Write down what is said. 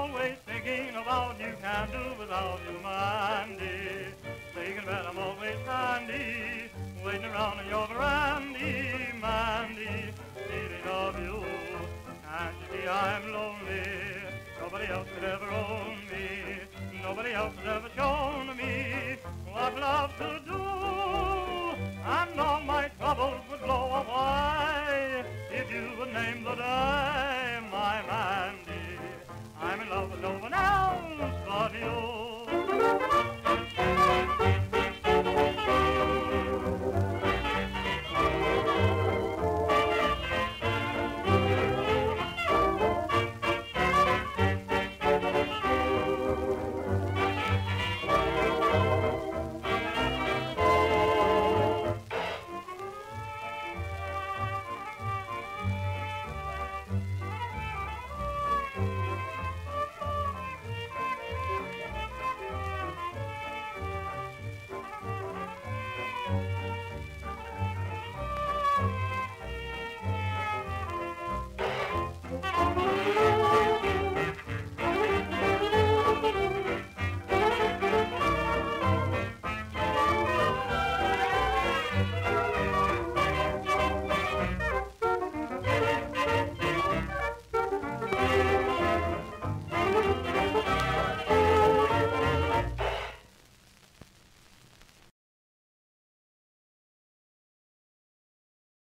always thinking of all you can do without you, Mandy. Thinking that I'm always handy, waiting around on your veranda, Mandy. Needing of you, and you see I'm lonely. Nobody else could ever